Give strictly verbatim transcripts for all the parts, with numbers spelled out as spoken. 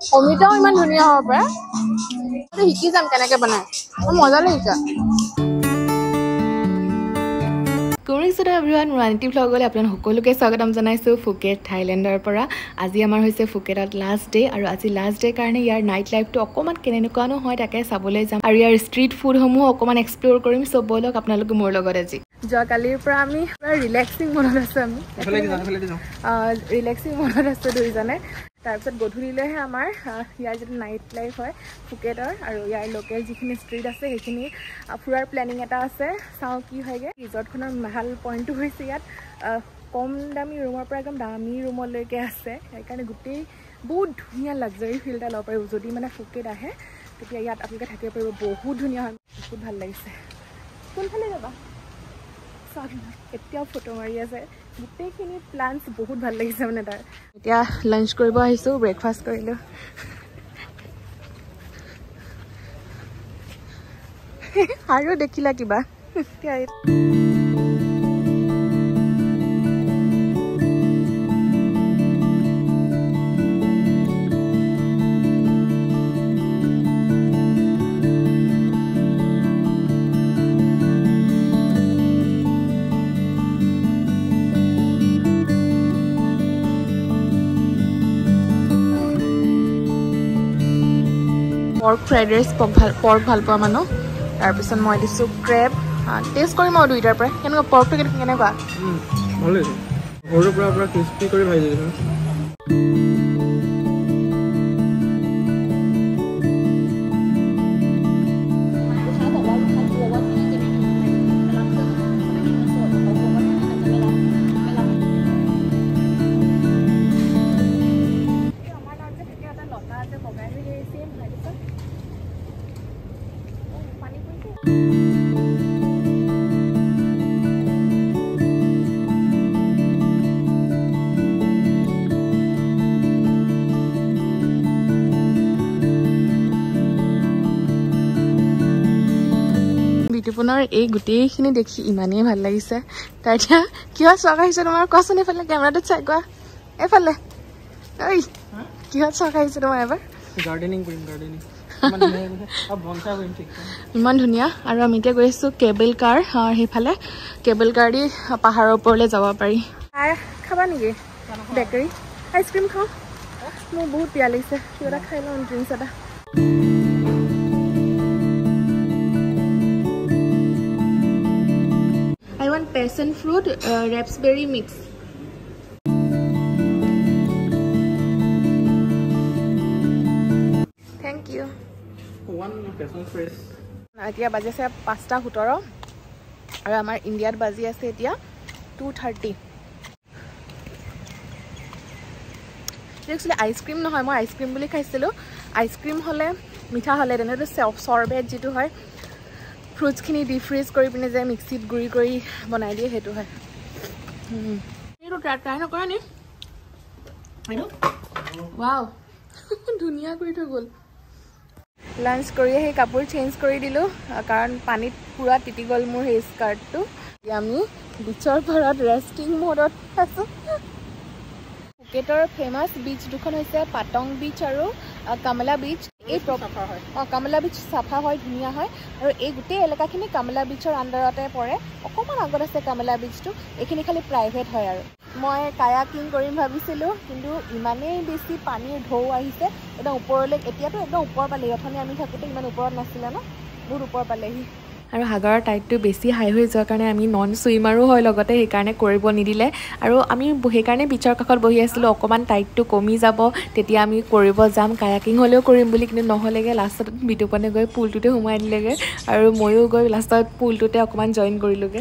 অমিতাও ইমান ধুনীয়া হ'ব পাৰে শিকি যাম কেনেকৈ বনায় মজা লাগিছে Good everyone, Ranity vlog gole apnan hokoluke swagatam janaisu Phuket Thailander pora aji amar hoise Phuketat last day aru aji last day karone yar night life to okoman kenenukano hoy take sabole jam aru yar street food homu okoman explore korim so bolok apnaloke mor logot aji jo kalir pora ami relaxing monot asu ami efale ki jana efale ki jana relaxing monot asu dui jane তাৰপিছত গধুলিলেহে আমাৰ ইয়াৰ যেটো night life হয় ফুকেটৰ আৰু ইয়াৰ local যিখিনি street আছে সেইখিনি ফুৰাৰ planning এটা আছে চাও কি হয়গে ৰিজৰ্টখনৰ ভাল পইণ্টটো হৈছে ইয়াত কম দামী ৰুমৰ পৰা একদম দামী ৰুমলৈকে আছে সেইকাৰণে গোটেই বহুত ধুনীয়া লাক্সাৰী ফিল এটা ল'ব পাৰিব যদি মানে ফুকেট আহে তেতিয়া ইয়াত আপোনালোকে থাকিব পাৰিব বহুত ধুনীয়া হয় বহুত ভাল লাগিছে কোনফালে যাবা এতিয়াও ফটো মাৰি আছে গোটেইখিনি প্লান্স বহুত ভাল লাগিছে মানে তাৰ এতিয়া লাঞ্চ কৰিব আহিছো ব্ৰেকফাষ্ট কৰিলো আৰু দেখিলা কিবা pork fried rice pork ভাল পোৱা মানুহ তাৰ পিছত মই দিছো ক্ৰেব টেষ্ট কৰিম আৰু দুইটাৰ পৰা কেনেকুৱা পৰ্কটো কেনেকুৱা ভালে সৰু পৰা পৰা ক্ৰিস্পি কৰি ভাজি দিছো বিটুপনৰ এই গুটেইখিনি দেখি ইমানেই ভাল লাগিছে তাৰ এতিয়া কিয় চক আহিছে তোমাৰ কোৱাচোন এফালে কেমেৰাটো চাই কোৱা এফালে ঐ কিয় চক আহিছে তোমাৰ এবাৰ গাৰ্ডেনিং কৰিম গাৰ্ডেনিং ইমান ধুনীয়া আৰু আমি এতিয়া গৈ আছো কেবল কাৰ সেইফালে কেবল কাৰ দি পাহাৰৰ ওপৰলৈ যাব পাৰি খাবা নেকি বেকাৰী আইচক্ৰীম খাওঁ মোৰ বহুত পিয়া লাগিছে কিবা এটা খাই লওঁ ড্ৰিংকছ এটা I want passion fruit uh, raspberry mix. Thank you. One passion fruit. Atia baje se pasta hutoro. Aru amar India r baji ase etia two thirty. Actually ice cream nohoy moi ice cream boli khaisilu. Ice cream hole mitha hole dene to sorbet jitu hoy. Fruits khini deep freeze kori pine je mixit guri kori banai diye hetu hai hm eto try try na kora ni aino wow dhuniya kori thoi gol lunch kori he kapur change kori dilu karon panit pura titi gol mur he skirt tu ami beachor parat resting mode asu Phuketor famous beach dukhon hoise Patong beach aru Kamala beach এই সাফা হয় অ কামলা বিচ সাফা হয় ধুনিয়া হয় আৰু এই গুটে এলেকাখিনি কামলা বিচৰ আন্ডাৰতে পৰে অকমান আগত আছে কামলা বিচটো এখিনি খালি প্ৰাইভেট হয় আৰু মই কায়াকিং কৰিম ভাবিছিলো কিন্তু ইমানেই বেছি পানীৰ ঢৌ আহিছে এটা ওপৰলৈ এতিয়াতো একদম ওপৰ পালে অথনি আমি থাকোতে ইমান ওপৰত নাছিল না বহুত ওপৰ পালেহি আৰু হাগাৰৰ টাইটটো বেছি হাই হৈ যোৱাৰ কাৰণে আমি নন সুইমাৰো হয় লগতে সেই কাৰণে কৰিব নিদিলে আৰু আমি সেই কাৰণে বিচৰ কাষত বহি আছিলো অকমান টাইটটো কমি যাব তেতিয়া আমি কৰিব যাম কায়াকিং হলেও কৰিম বুলি কিন্তু নহলেগে লাষ্টত বিটুপনে গৈ পুলটোতে সোমাই দিলেগে আৰু ময়ো গৈ লাষ্টত পুলটোতে অকমান জয়েন কৰিলোগে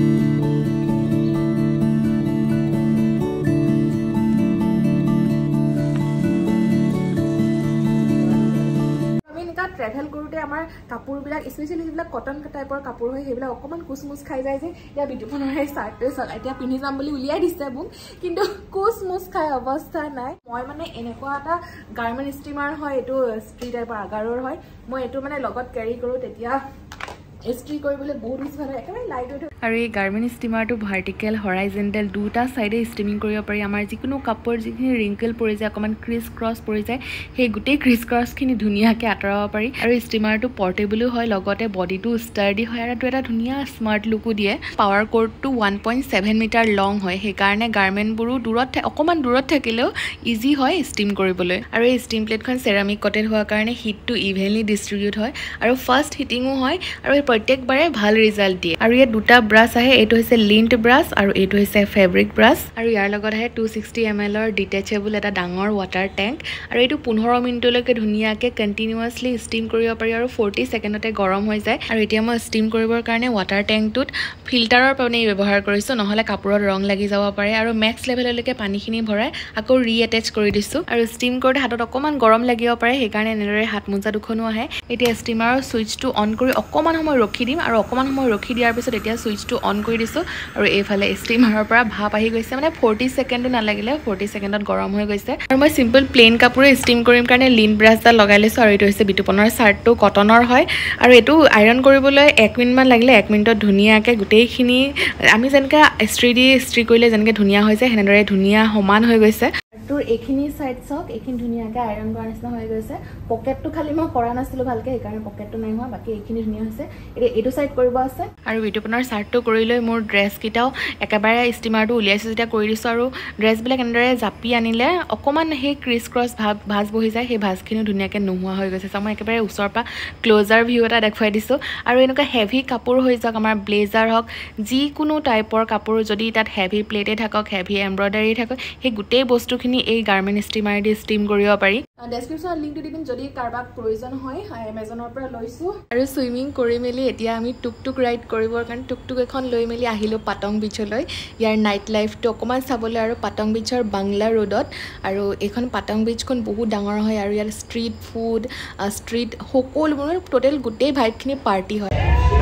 ট্ৰেভেল কৰোতে আমাৰ কাপোৰ বিলাক স্পেশালি যিবিলাক কটন টাইপৰ কাপোৰ হয় সেইবিলাক অকমান কুচমুচ খাই যায় যে ইয়া বিটুপনৰ এই শাৰ্টটো চল এতিয়া পিন্ধি যাম বুলি উলিয়াই দিছে মোক কিন্তু কুচমুচ খাই অৱস্থা নাই মই মানে এনেকুৱা এটা গাৰ্মেন্ট ষ্টিমাৰ হয় এটো স্ত্ৰী টাইপৰ আগাৰৰ হয় মই এটো মানে লগত ক্যাৰি কৰো তেতিয়া স্ত্ৰী কৰিবলৈ বহুত বেছি ভাল হয় একেবাৰে লাইট ওয়েট আৰু এই গাৰ্মেণ্ট ষ্টিমাৰটো ভাৰ্টিকেল হৰাইজেণ্টেল দুটা ছাইডে ষ্টিমিং কৰিব পাৰি আমাৰ যিকোনো কাপোৰ যিখিনি ৰিংকেল পৰি যায় অকণমান ক্ৰিছ ক্ৰছ পৰি যায় সেই গোটেই ক্ৰিছ ক্ৰছখিনি ধুনীয়াকৈ আঁতৰাব পাৰি আৰু ষ্টিমাৰটো পৰ্টেবলো হয় লগতে বডিটো ষ্টাৰ্ডি হয় আৰু এটা ধুনীয়া স্মাৰ্ট লুকো দিয়ে পাৱাৰ কৰ্ডটো one point seven meter long হয় সেইকাৰণে গাৰ্মেণ্টবোৰো দূৰত অকণমান দূৰত থাকিলেও ইজি হয় ষ্টিম কৰিবলৈ আৰু এই ষ্টিম প্লেটখন চেৰামিক কটেড হোৱাৰ কাৰণে হিটটো ইভেনলি ডিষ্ট্ৰিবিউট হয় আৰু ফাৰ্ষ্ট হিটিঙো হয় আৰু এই প্ৰত্যেকবাৰে ভাল ৰিজাল্ট দিয়ে আৰু ইয়াত দুটা ব্ৰাছ আহে এইটো হৈছে লিণ্ট ব্ৰাছ আৰু এইটো হৈছে ফেব্ৰিক ব্ৰাছ আৰু ইয়াৰ লগত আহে টু ছিক্সটি এম এলৰ ডিটেচেবল এটা ডাঙৰ ৱাটাৰ টেংক আৰু এইটো পোন্ধৰ মিনিটলৈকে ধুনীয়াকৈ কণ্টিনিউৱাছলি ষ্টিম কৰিব পাৰি আৰু ফৰ্টি ছেকেণ্ডতে গৰম হৈ যায় আৰু এতিয়া মই ষ্টিম কৰিবৰ কাৰণে ৱাটাৰ টেংকটোত ফিল্টাৰৰ পানী ব্যৱহাৰ কৰিছোঁ নহ'লে কাপোৰত ৰং লাগি যাব পাৰে আৰু মেক্স লেভেললৈকে পানীখিনি ভৰাই আকৌ ৰি এটেচ কৰি দিছোঁ আৰু ষ্টিম কৰোঁতে হাতত অকণমান গৰম লাগিব পাৰে সেইকাৰণে এনেদৰে হাত মোজা দুখনো আহে এতিয়া ষ্টিমাৰৰ ছুইচটো অন কৰি অকণমান সময় ৰখি দিম আৰু অকণমান সময় ৰখি দিয়াৰ পিছত এতিয়া ছুইচটো অন কৰি দিছোঁ আৰু এইফালে ষ্টিমাৰৰ পৰা ভাপ আহি গৈছে মানে ফৰ্টি ছেকেণ্ডো নালাগিলে ফৰ্টি ছেকেণ্ডত গৰম হৈ গৈছে আৰু মই চিম্পল প্লেইন কাপোৰে ষ্টিম কৰিম কাৰণে লিন ব্ৰাছডাল লগাই লৈছোঁ আৰু এইটো হৈছে বিতুপনৰ চাৰ্টটো কটনৰ হয় আৰু এইটো আইৰণ কৰিবলৈ এক মিনিটমান লাগিলে এক মিনিটত ধুনীয়াকৈ গোটেইখিনি আমি যেনেকৈ ইস্ত্ৰি দি ইস্ত্ৰি কৰিলে যেনেকৈ ধুনীয়া হৈছে সেনেদৰে ধুনীয়া সমান হৈ গৈছে তোৰ এইখিনি চাইড চাওক এইখিনি ধুনীয়াকৈ আইৰণ কৰা নিচিনা হৈ গৈছে পকেটটো খালি মই কৰা নাছিলোঁ ভালকৈ সেইকাৰণে পকেটটো নাই হোৱা বাকী এইখিনি ধুনীয়া হৈছে এতিয়া এইটো চাইড কৰিব আছে আৰু বিতুপনৰ চাৰ্টটো কৰি লৈ মোৰ ড্ৰেছকেইটাও একেবাৰে ষ্টিমাৰটো উলিয়াইছোঁ যেতিয়া কৰি দিছোঁ আৰু ড্ৰেছবিলাক এনেদৰে জাপি আনিলে অকণমান সেই ক্ৰিছ ক্ৰছ ভাজ ভাজ বহি যায় সেই ভাজখিনিও ধুনীয়াকৈ নোহোৱা হৈ গৈছে চ' মই একেবাৰে ওচৰৰ পৰা ক্ল'জাৰ ভিউ এটা দেখুৱাই দিছোঁ আৰু এনেকুৱা হেভি কাপোৰ হৈ যাওক আমাৰ ব্লেজাৰ হওক যিকোনো টাইপৰ কাপোৰ যদি তাত হেভি প্লেটে থাকক হেভি এম্ব্ৰইডাৰী থাকক সেই গোটেই বস্তুখিনি এই গাৰ্মেণ্ট ষ্টিমাৰ দি ষ্টিম কৰিব পাৰি ডেছক্ৰিপশ্যনত লিংকটো দি দিম যদি কাৰোবাক প্ৰয়োজন হয় এমেজনৰ পৰা লৈছোঁ আৰু চুইমিং কৰি মেলি এতিয়া আমি টুক টুক ৰাইড কৰিবৰ কাৰণে টুক টুক এখন লৈ মেলি আহিলোঁ পাটং বিচলৈ ইয়াৰ নাইট লাইফটো অকণমান চাবলৈ আৰু পাটং বিচৰ বাংলা ৰোডত আৰু এইখন পাটং বিচখন বহুত ডাঙৰ হয় আৰু ইয়াৰ ষ্ট্ৰীট ফুড ষ্ট্ৰীট সকলোবোৰ টোটেল গোটেই ভাইবখিনি পাৰ্টি হয়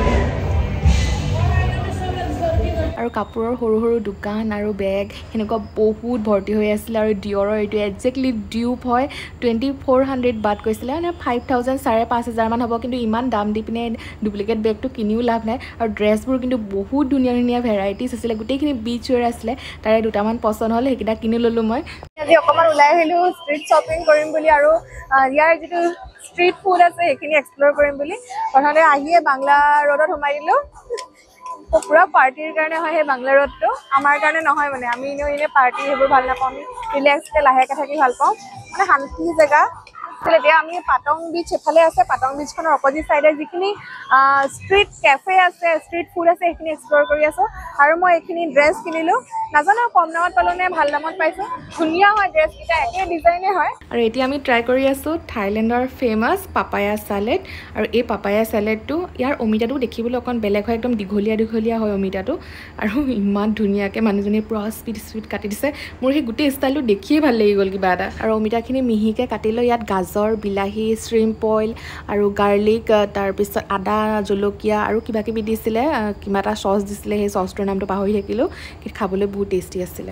আৰু কাপোৰৰ সৰু সৰু দোকান আৰু বেগ সেনেকুৱা বহুত ভৰ্তি হৈ আছিলে আৰু ডিঅ'ৰৰ এইটো একজেক্টলি ডিউপ হয় টুৱেণ্টি ফ'ৰ হাণ্ড্ৰেড বাট কৈছিলে মানে ফাইভ থাউজেণ্ড চাৰে পাঁচ হাজাৰমান হ'ব কিন্তু ইমান দাম দি পিনে ডুপ্লিকেট বেগটো কিনিও লাভ নাই আৰু ড্ৰেছবোৰ কিন্তু বহুত ধুনীয়া ধুনীয়া ভেৰাইটিজ আছিলে গোটেইখিনি বিচ ৱেৰ আছিলে তাৰে দুটামান পচন্দ হ'ল সেইকেইটা কিনি ল'লোঁ মই আজি অকণমান ওলাই আহিলোঁ ষ্ট্ৰীট শ্বপিং কৰিম বুলি আৰু ইয়াৰ যিটো ষ্ট্ৰীট ফুড আছে সেইখিনি এক্সপ্ল'ৰ কৰিম বুলি প্ৰথমতে আহিয়ে বাংলা ৰোডত সোমাই দিলোঁ পুৰা পাৰ্টিৰ কাৰণে হয় সেই বাংলা ৰোডটো আমাৰ কাৰণে নহয় মানে আমি এনেও এনে পাৰ্টি সেইবোৰ ভাল নাপাওঁ আমি ৰিলেক্সকৈ লাহেকৈ থাকি ভাল পাওঁ মানে শান্তি জেগা এতিয়া আমি পাটং বিচ এফালে আছে পাটং বিচখনৰ অপজিট চাইডে যিখিনি ষ্ট্ৰীট কেফে আছে ষ্ট্ৰীট ফুড আছে সেইখিনি এক্সপ্ল'ৰ কৰি আছোঁ আৰু মই এইখিনি ড্ৰেছ কিনিলোঁ নাজানো কম দামত পালোঁ নে ভাল দামত পাইছোঁ ধুনীয়া হয় ড্ৰেছকেইটা একে ডিজাইনে হয় আৰু এতিয়া আমি ট্ৰাই কৰি আছোঁ থাইলেণ্ডৰ ফেমাছ পাপায়া চালেড আৰু এই পাপায়া চালেডটো ইয়াৰ অমিতাটো দেখিবলৈ অকণ বেলেগ হয় একদম দীঘলীয়া দীঘলীয়া হয় অমিতাটো আৰু ইমান ধুনীয়াকৈ মানুহজনীয়ে পুৰা স্পীড স্পীড কাটি দিছে মোৰ সেই গোটেই ষ্টাইলটো দেখিয়ে ভাল লাগি গ'ল কিবা এটা আৰু অমিতাখিনি মিহিকৈ কাটি লৈ ইয়াত গাজৰ বিলাহী শ্ৰিম্প অইল আৰু গাৰ্লিক তাৰপিছত আদা জলকীয়া আৰু কিবা কিবি দিছিলে কিবা এটা চচ দিছিলে সেই চচটোৰ নামটো পাহৰি থাকিলোঁ কিন্তু খাবলৈ বহুত টেষ্টি আছিলে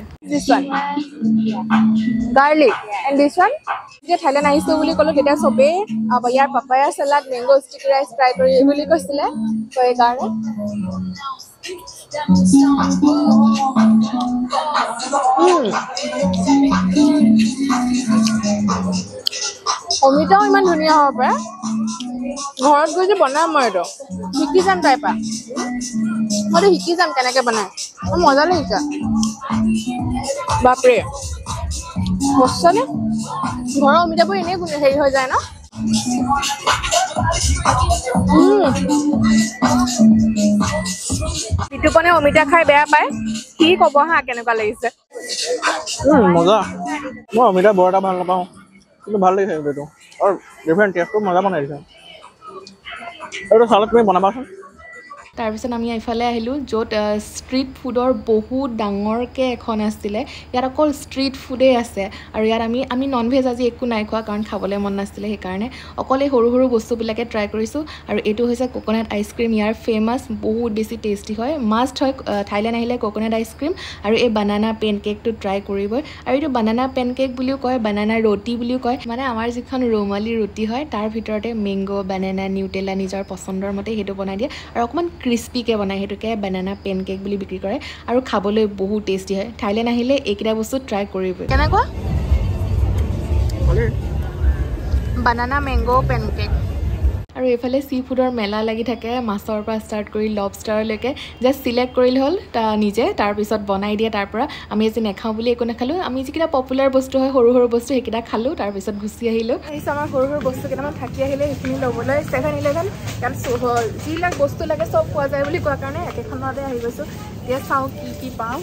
গাৰ্লিক এণ্ড দিছ ওৱান যেতিয়া থাইলেণ্ড আহিছোঁ বুলি ক'লোঁ তেতিয়া চবেই ইয়াৰ papaya salad mango' sticky rice try কৰি বুলি কৈছিলে ত' সেইকাৰণে অমিতাও ইমান ধুনীয়া হ'ব পাৰে ঘৰত গৈ যে বনাম মই এইটো শিকি যাম তাইৰ পৰা মইতো শিকি যাম কেনেকৈ বনাই মই মজা লাগিছে বাপৰে সঁচানে ঘৰৰ অমিতাবোৰ এনেই হেৰি হৈ যায় ন বিতুপনে অমিতা খাই বেয়া পায় কি ক'ব হা কেনেকুৱা লাগিছে মজা মই অমিতা বৰ এটা ভাল নাপাওঁ কিন্তু ভাল লাগিছে এইটো আৰু ডিফাৰেণ্ট টেষ্টটো মজা বনাই দিছে এইটো চালত তুমি বনাবাচোন তাৰপিছত আমি এইফালে আহিলোঁ য'ত ষ্ট্ৰীট ফুডৰ বহুত ডাঙৰকৈ এখন আছিলে ইয়াত অকল ষ্ট্ৰীট ফুডেই আছে আৰু ইয়াত আমি আমি নন ভেজ আজি একো নাই খোৱা কাৰণ খাবলৈ মন নাছিলে সেইকাৰণে অকল এই সৰু সৰু বস্তুবিলাকে ট্ৰাই কৰিছোঁ আৰু এইটো হৈছে কোকোনাট আইচক্ৰীম ইয়াৰ ফেমাছ বহুত বেছি টেষ্টি হয় মাষ্ট হয় থাইলেণ্ড আহিলে কোকোনাট আইচক্ৰীম আৰু এই বানানা পেন কেকটো ট্ৰাই কৰিবই আৰু এইটো বানানা পেন কেক বুলিও কয় বানানা ৰুটি বুলিও কয় মানে আমাৰ যিখন ৰুমালী ৰুটি হয় তাৰ ভিতৰতে মেংগ' বানানা নিউটেলা নিজৰ পচন্দৰ মতে সেইটো বনাই দিয়ে আৰু অকণমান ক্ৰিস্পিকৈ বনায় সেইটোকে বানানা পেনকেক বুলি বিক্ৰী কৰে আৰু খাবলৈ বহুত টেষ্টি হয় থাইলেণ্ড আহিলে এইকেইটা বস্তু ট্ৰাই কৰিবই কেনেকুৱা বানানা মেংগো পেনকেক আৰু এইফালে চি ফুডৰ মেলা লাগি থাকে মাছৰ পৰা ষ্টাৰ্ট কৰি লবষ্টাৰলৈকে জাষ্ট চিলেক্ট কৰিলে হ'ল নিজে তাৰপিছত বনাই দিয়ে তাৰ পৰা আমি আজি নেখাওঁ বুলি একো নাখালোঁ আমি যিকেইটা পপুলাৰ বস্তু হয় সৰু সৰু বস্তু সেইকেইটা খালোঁ তাৰপিছত গুচি আহিলোঁ আহিছোঁ আমাৰ সৰু সৰু বস্তু কেইটামান থাকি আহিলে সেইখিনি ল'বলৈ ছেভেন ইলেভেন কাৰণ যিবিলাক বস্তু লাগে চব পোৱা যায় বুলি কোৱাৰ কাৰণে একেখনতে আহি গৈছোঁ এতিয়া চাওঁ কি কি পাওঁ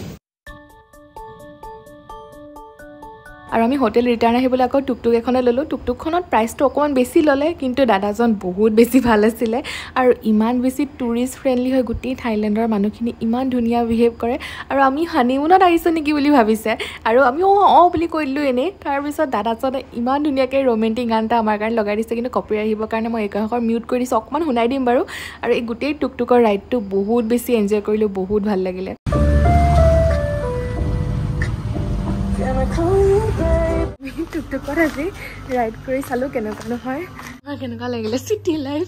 আৰু আমি হোটেল ৰিটাৰ্ণ আহিবলৈ আকৌ টুকটুক এখনে ল'লোঁ টুকটুকখনত প্ৰাইচটো অকণমান বেছি ল'লে কিন্তু দাদাজন বহুত বেছি ভাল আছিলে আৰু ইমান বেছি টুৰিষ্ট ফ্ৰেণ্ডলি হয় গোটেই থাইলেণ্ডৰ মানুহখিনি ইমান ধুনীয়া বিহেভ কৰে আৰু আমি হানিমুনত আহিছোঁ নেকি বুলি ভাবিছে আৰু আমি অঁ অঁ বুলি কৈ দিলোঁ এনেই তাৰপিছত দাদাজনে ইমান ধুনীয়াকৈ ৰোমেণ্টিক গান এটা আমাৰ কাৰণে লগাই দিছে কিন্তু কপি আহিবৰ কাৰণে মই এইকাষৰ মিউট কৰি দিছোঁ অকণমান শুনাই দিম বাৰু আৰু এই গোটেই টুকটুকৰ ৰাইডটো বহুত বেছি এনজয় কৰিলোঁ বহুত ভাল লাগিলে টুকটুকত আজি ৰাইড কৰি চালোঁ কেনেকুৱা নহয় কেনেকুৱা লাগিলে চিটি লাইফ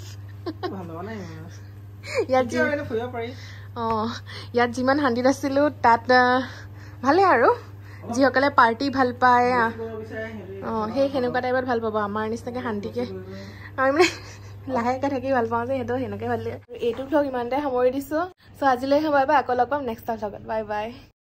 ইয়াত অঁ ইয়াত যিমান শান্তিত আছিলোঁ তাত ভালেই আৰু যিসকলে পাৰ্টি ভাল পায় অঁ সেই সেনেকুৱা টাইপত ভাল পাব আমাৰ নিচিনাকৈ শান্তিকৈ আমি মানে লাহেকৈ থাকি ভাল পাওঁ যে সেইটো সেনেকৈ ভাল লাগে এইটো ভ্লগ ইমানতে সামৰি দিছোঁ চ' আজিলৈ বাই বাই আকৌ লগ পাম নেক্সট ভ্লগত বাই বাই